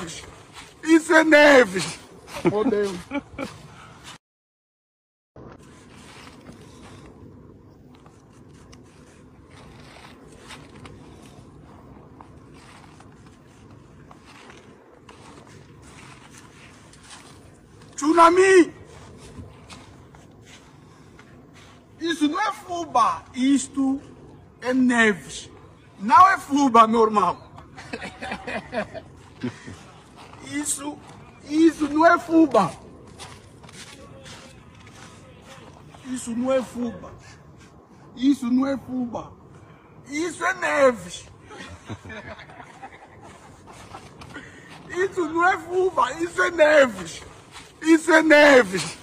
neves! Isso é neves! Oh, Deus! Tsunami! Isso não é fuba, isto é neves. Não é fuba normal. Isso não é fuba. Isso não é fuba. Isso não é fuba. Isso é neves. Isso não é fuba, isso é neves. Isso é neves.